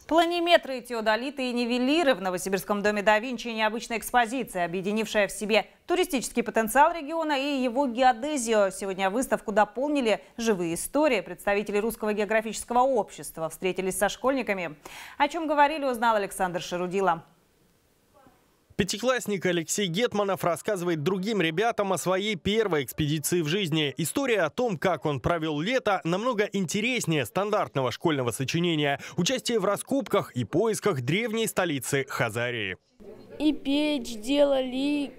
Планиметры, теодолиты и нивелиры в Новосибирском доме да Винчи – необычная экспозиция, объединившая в себе туристический потенциал региона и его геодезию. Сегодня выставку дополнили живые истории. Представители Русского географического общества встретились со школьниками. О чем говорили, узнал Александр Шарудила. Пятиклассник Алексей Гетманов рассказывает другим ребятам о своей первой экспедиции в жизни. История о том, как он провел лето, намного интереснее стандартного школьного сочинения. Участие в раскопках и поисках древней столицы Хазарии. И печь делали,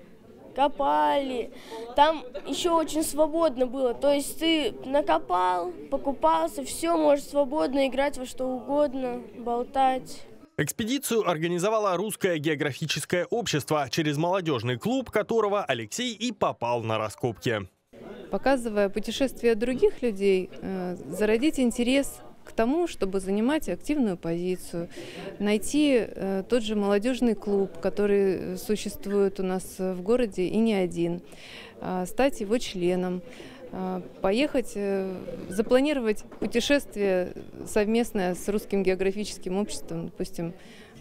копали. Там еще очень свободно было. То есть ты накопал, покупался, все, можешь свободно играть во что угодно, болтать. Экспедицию организовало Русское географическое общество, через молодежный клуб которого Алексей и попал на раскопки. Показывая путешествия других людей, зародить интерес к тому, чтобы занимать активную позицию, найти тот же молодежный клуб, который существует у нас в городе и не один, стать его членом, поехать, запланировать путешествие совместное с Русским географическим обществом, допустим,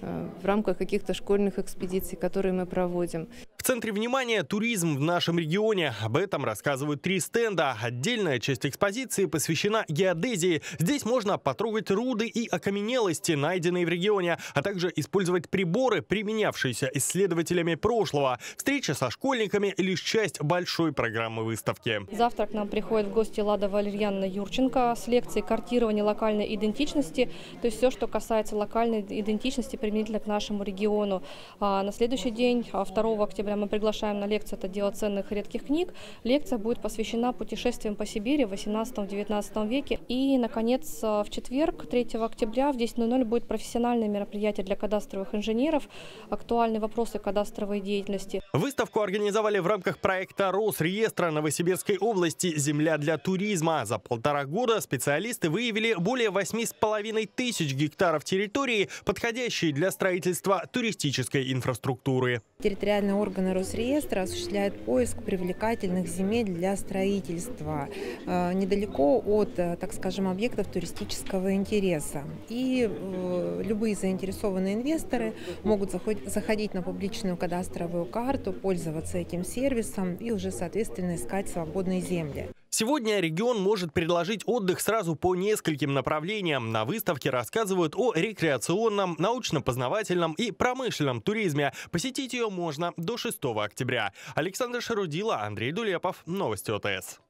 в рамках каких-то школьных экспедиций, которые мы проводим. В центре внимания туризм в нашем регионе. Об этом рассказывают 3 стенда. Отдельная часть экспозиции посвящена геодезии. Здесь можно потрогать руды и окаменелости, найденные в регионе, а также использовать приборы, применявшиеся исследователями прошлого. Встреча со школьниками – лишь часть большой программы выставки. Завтра к нам приходит в гости Лада Валерьяновна Юрченко с лекцией «Картирование локальной идентичности». То есть все, что касается локальной идентичности применительно к нашему региону. На следующий день, 2 октября, мы приглашаем на лекцию «Это дело ценных и редких книг». Лекция будет посвящена путешествиям по Сибири в 18-19 веке. И, наконец, в четверг, 3 октября в 10:00 будет профессиональное мероприятие для кадастровых инженеров, актуальные вопросы кадастровой деятельности. Выставку организовали в рамках проекта Росреестра Новосибирской области «Земля для туризма». За 1,5 года специалисты выявили более 8,5 тысяч гектаров территории, подходящей для строительства туристической инфраструктуры. Территориальные органы Росреестра осуществляют поиск привлекательных земель для строительства недалеко от, так скажем, объектов туристического интереса. И любые заинтересованные инвесторы могут заходить на публичную кадастровую карту, пользоваться этим сервисом и уже, соответственно, искать свободные земли. Сегодня регион может предложить отдых сразу по нескольким направлениям. На выставке рассказывают о рекреационном, научно-познавательном и промышленном туризме. Посетить ее можно до 6 октября. Александр Шарудила, Андрей Дулепов. Новости ОТС.